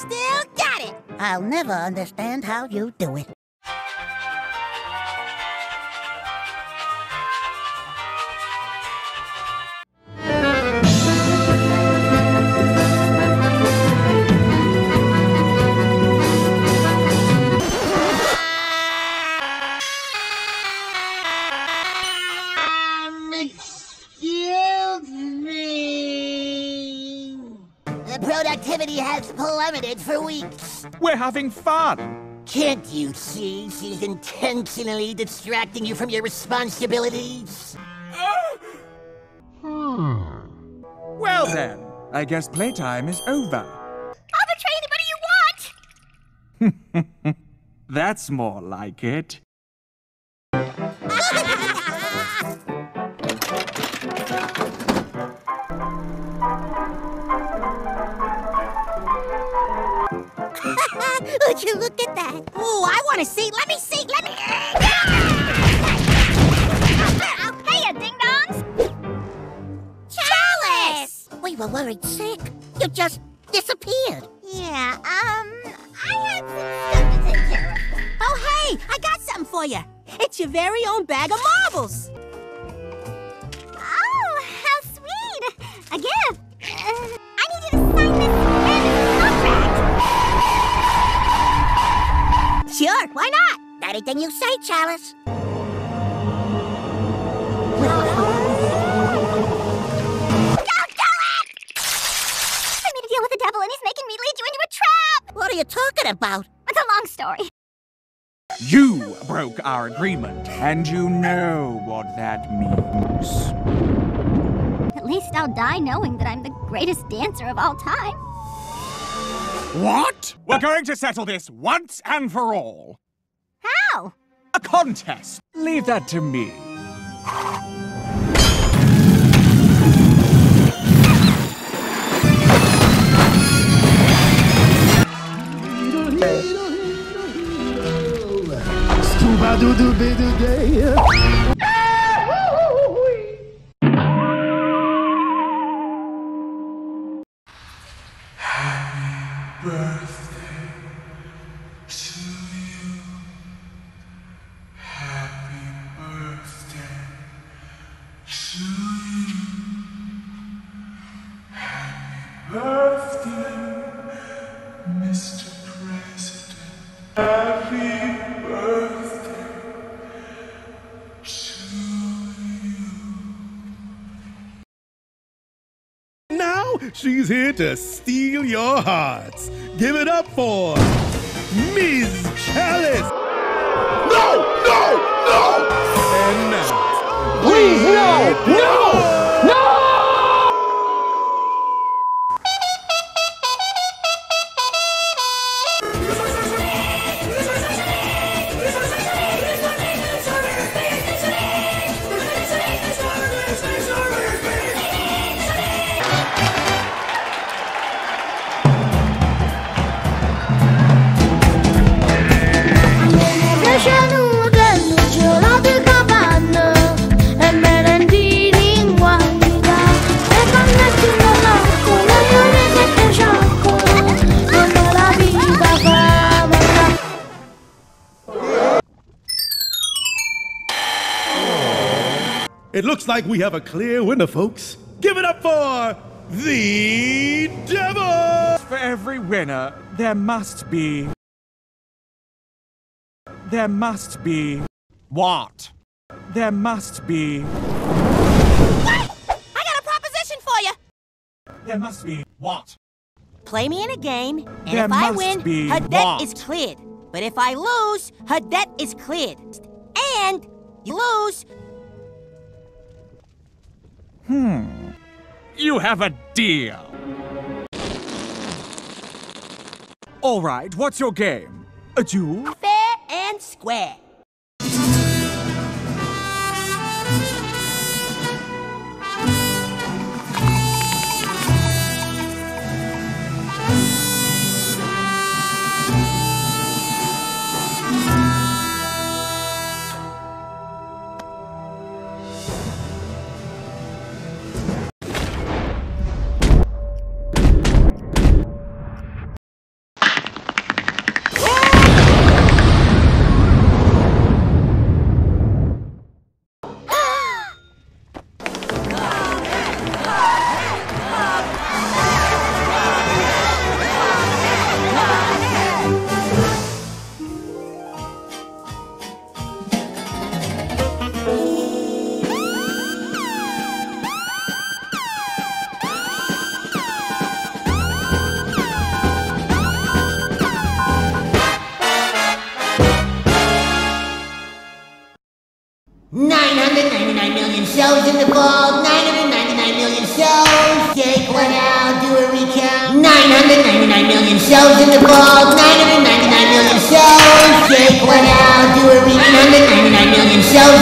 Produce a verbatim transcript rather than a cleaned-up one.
still got it. I'll never understand how you do it. Productivity has plummeted for weeks. We're having fun. Can't you see she's intentionally distracting you from your responsibilities? Hmm. Well then, I guess playtime is over. I'll betray anybody you want! That's more like it. Would you look at that? Ooh, I want to see. Let me see. Let me. Hey, you ding-dongs! Chalice! We were worried sick. You just disappeared. Yeah, um, I had some stuff to take care of. Oh, hey, I got something for you. It's your very own bag of marbles. Oh, how sweet! A gift. Uh, I need you to sign this contract. Sure, why not? Anything you say, Chalice. Don't do it! I made a deal with the devil and he's making me lead you into a trap! What are you talking about? It's a long story. You broke our agreement, and you know what that means. At least I'll die knowing that I'm the greatest dancer of all time. What? We're going to settle this once and for all. How? A contest. Leave that to me. Birthday to you. Happy birthday to you. Happy birthday, Mister President. Happy birthday to you. Now she's here to steal your hearts. Give it up for Miz Chalice. No! No! No! And now, Please, no! No! No! it looks like we have a clear winner, folks. Give it up for the devil! For every winner, there must be... There must be... What? There must be... What? I got a proposition for you! There must be... What? Play me in a game, and There if I must win, be her debt what? is cleared. But if I lose, her debt is cleared. And you lose... Hmm. You have a deal. All right, what's your game? A duel? Fair and square. nine hundred ninety-nine million shows in the vault. nine hundred ninety-nine million shows. Take one out, do a recount. nine hundred ninety-nine million shows in the vault. nine hundred ninety-nine million shows. Take one out, do a recount. nine hundred ninety-nine million shows